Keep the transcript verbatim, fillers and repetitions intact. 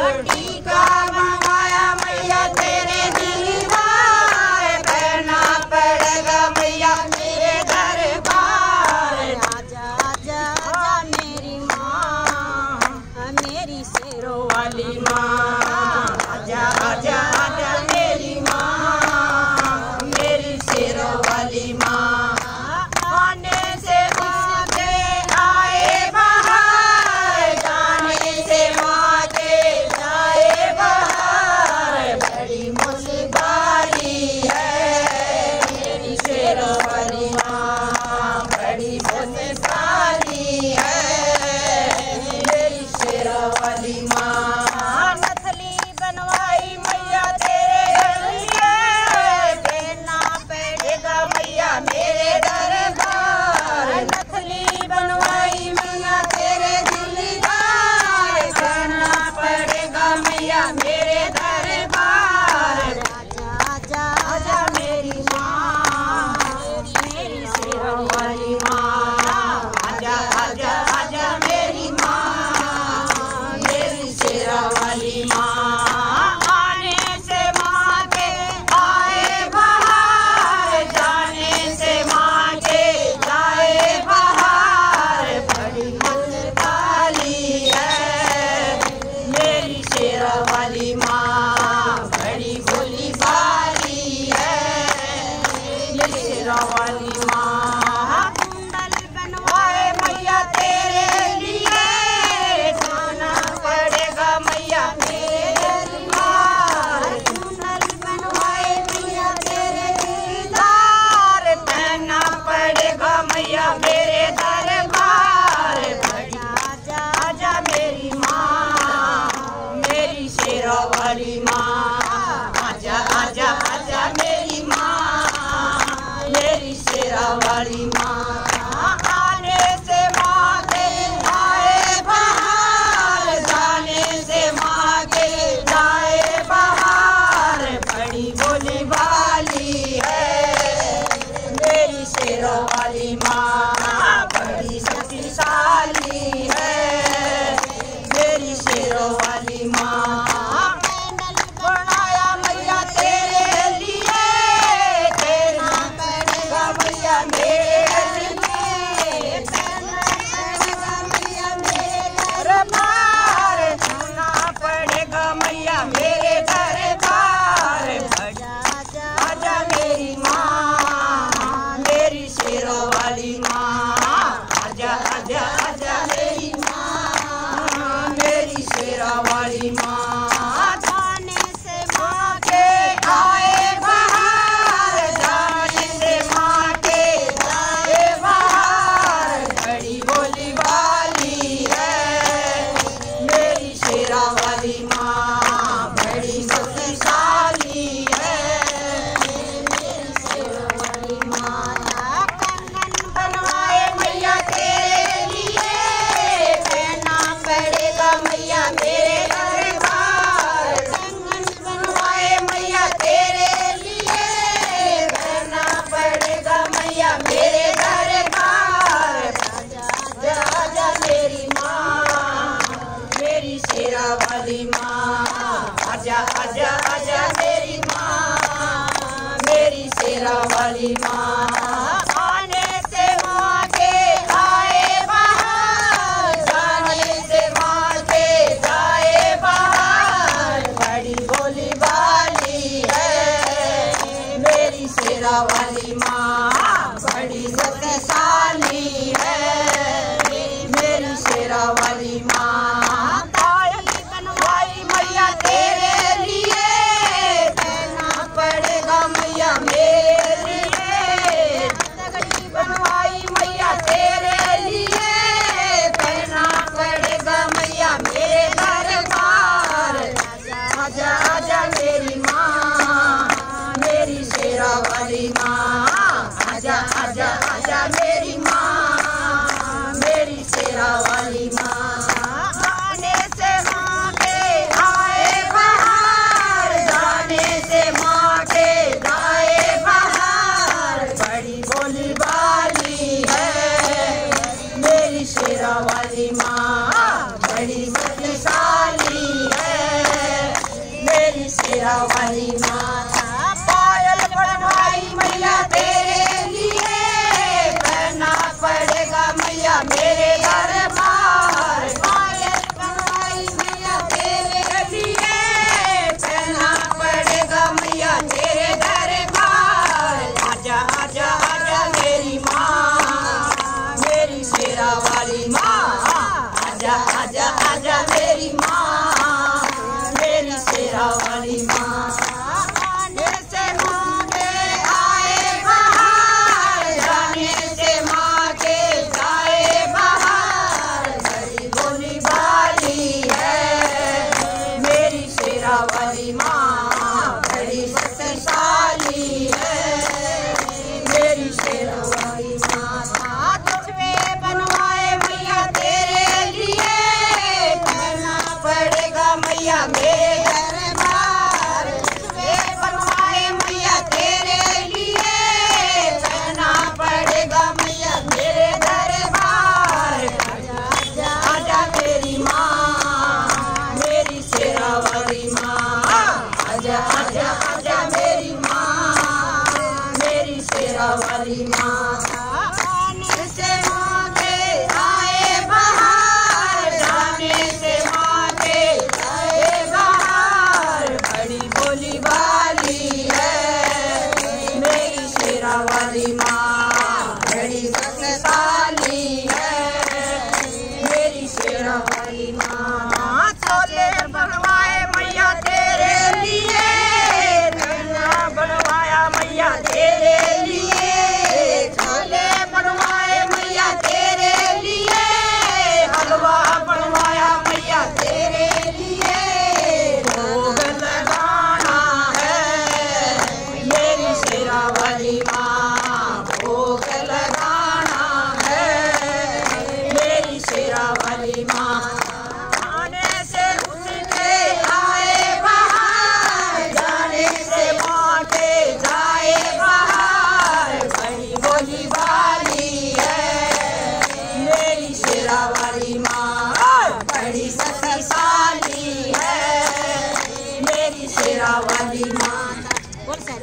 टीका बनवाया मैया तेरे दीवार, करना पड़ेगा मैया मेरे दरबार। आजा आजा आजा मेरी माँ, मेरी शेरों वाली माँ। आजा आजा आजा मेरी माँ, मेरी शेरों वाली माँ। आने से माँ के आए बाहर, जाने से माँ के जाए बाहर। बड़ी मुस्बारी है मेरी शेरों वाली माँ, बड़ी मुस्बारी है मेरी शेरों वाली माँ। नथली बनवाई मैया तेरे लिए, देना पड़ेगा मैया मेरे दरबार। नथली बनवाई मैया तेरे दिलदार, करना पड़ेगा मैया मेरे दरबार। आजा आजा आजा मेरी माँ, मेरी शेरों वाली माँ। आजा आजा आजा मेरी माँ, मेरी शेरों वाली माँ। आने से माँ के आए बाहर, जाने से माँ के जाए बाहर। बड़ी मुस्काली है मेरी शेरों वाली माँ, बड़ी भोली भाली है मेरी शेरों वाली माँ। कुंडल बनवाए मैया तेरे लिए, जाना पड़ेगा मैया मेरे दरबार। कुंडल बनवाए मैया तेरे दीदार, पहनना पड़ेगा मैया मेरे दरबार। आजा आजा मेरी माँ, मेरी शेरों वाली माँ। आजा आजा आजा मेरी माँ, मेरी शेरों वाली माँ। आने से माँ के आए बाहर, जाने से माँ के जाए बाहर। बड़ी बोली वाली है मेरी शेरों वाली माँ, बड़ी शक्तिशाली है मेरी शेरों वाली माँ। कैंडल बनाया मैया तेरे लिए, देना पड़ेगा मैया मेरे लिए। पड़ेगा मैया मेरे दरबार, जाना पड़ेगा मैया मेरे दरबार। आजा आजा मेरी माँ, मेरी शेरों वाली माँ। आजा आजा आजा मेरी माँ, मेरी शेरों वाली माँ। जाने से माँ के आए बाहर, जाने से माँ के जाए बाहर। बड़ी भोली भाली है मेरी शेरों वाली माँ, बड़ी शक्तिशाली है मेरी शेरों वाली माँ। कंगन बनवाए मैया तेरे लिए, पहनना पड़ेगा मैया मेरे दरबार। कंगन बनवाए मैया तेरे लिए, पहनना पड़ेगा मैया मेरे दरबार। आजा आजा मेरी माँ, मेरी शेरों वाली माँ। आजा आजा आजा मेरी माँ, मेरी शेरों वाली माँ। आने से माँ के आए बाहर, जाने से माँ के जाए बाहर। बड़ी भोली भाली है मेरी शेरों वाली माँ, बड़ी शक्तिशाली है मेरी शेरों वाली माँ। पायल बनवाई मैया तेरे लिए, वाली माँ। छोले बनवाए मैया तेरे लिए, धनिया बनवाया मैया तेरे लिए, छोले बनवाए मैया तेरे लिए, हलवा बनवाया मैया तेरे लिए। भोग लगाना है मेरी शेरा वाली माँ, भोग लगाना है मेरी शेरा वाली माँ। आने से उसके आए बाहर, जाने से बाटे जाए बाहर, बड़ी बोली वाली है मेरी शेरा वाली माँ, बड़ी शक्तिशाली है मेरी शेरा वाली माँ।